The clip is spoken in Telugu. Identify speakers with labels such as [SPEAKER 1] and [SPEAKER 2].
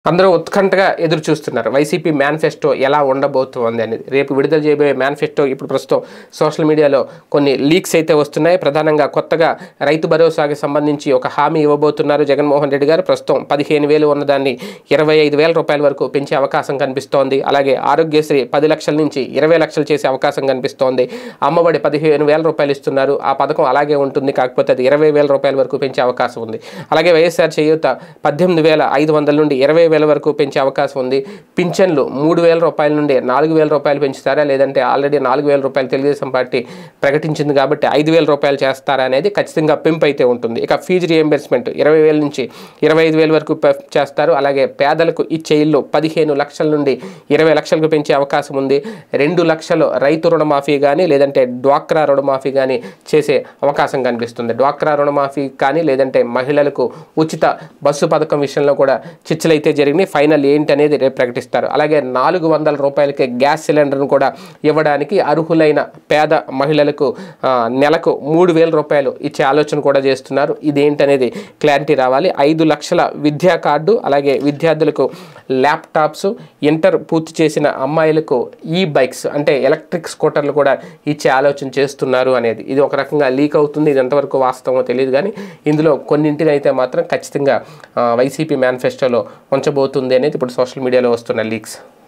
[SPEAKER 1] అందరూ ఉత్కంఠగా ఎదురు చూస్తున్నారు వైసీపీ మేనిఫెస్టో ఎలా ఉండబోతోంది అనేది. రేపు విడుదల చేయబోయే మేనిఫెస్టో ఇప్పుడు ప్రస్తుతం సోషల్ మీడియాలో కొన్ని లీక్స్ అయితే వస్తున్నాయి. ప్రధానంగా కొత్తగా రైతు భరోసాకి సంబంధించి ఒక హామీ ఇవ్వబోతున్నారు జగన్మోహన్ రెడ్డి గారు. ప్రస్తుతం 15,000 ఉన్నదాన్ని 25,000 రూపాయల వరకు పెంచే అవకాశం కనిపిస్తోంది. అలాగే ఆరోగ్యశ్రీ 10 లక్షల నుంచి 20 లక్షలు చేసే అవకాశం కనిపిస్తోంది. అమ్మఒడి 15,000 రూపాయలు ఇస్తున్నారు. ఆ పథకం అలాగే ఉంటుంది, కాకపోతే అది 20,000 రూపాయల వరకు పెంచే అవకాశం ఉంది. అలాగే వైఎస్ఆర్ చేయూత 18,500 నుండి 20,000 వరకు పెంచే అవకాశం ఉంది. పింఛన్లు 3,000 రూపాయల నుండి 4,000 రూపాయలు పెంచుతారా, లేదంటే ఆల్రెడీ 4,000 రూపాయలు తెలుగుదేశం పార్టీ ప్రకటించింది కాబట్టి 5,000 రూపాయలు చేస్తారా అనేది ఖచ్చితంగా పెంపు అయితే ఉంటుంది. ఇక ఫీజు రియంబర్స్మెంట్ 20,000 నుంచి 25,000 వరకు చేస్తారు. అలాగే పేదలకు ఇచ్చే ఇల్లు 15 లక్షల నుండి 20 లక్షలకు పెంచే అవకాశం ఉంది. 2 లక్షలు రైతు రుణమాఫీ కానీ లేదంటే డ్వాక్రా రుణమాఫీ కానీ చేసే అవకాశం కనిపిస్తుంది. డ్వాక్రా రుణమాఫీ కానీ లేదంటే మహిళలకు ఉచిత బస్సు పథకం విషయంలో కూడా చర్చలైతే జరిగినాయి. ఫైనల్ ఏంటి అనేది రేపు ప్రకటిస్తారు. అలాగే 400 రూపాయలకే గ్యాస్ సిలిండర్ను కూడా ఇవ్వడానికి అర్హులైన పేద మహిళలకు నెలకు 3,000 రూపాయలు ఇచ్చే ఆలోచన కూడా చేస్తున్నారు. ఇదేంటనేది క్లారిటీ రావాలి. 5 లక్షల విద్యా కార్డు, అలాగే విద్యార్థులకు ల్యాప్టాప్స్, ఇంటర్ పూర్తి చేసిన అమ్మాయిలకు ఈ బైక్స్ అంటే ఎలక్ట్రిక్ స్కూటర్లు కూడా ఇచ్చే ఆలోచన చేస్తున్నారు అనేది. ఇది ఒక రకంగా లీక్ అవుతుంది. ఇది ఎంతవరకు వాస్తవమో తెలియదు, కానీ ఇందులో కొన్నింటిని అయితే మాత్రం ఖచ్చితంగా వైసీపీ మేనిఫెస్టోలో ఉంచబోతుంది అనేది ఇప్పుడు సోషల్ మీడియాలో వస్తున్న లీక్స్.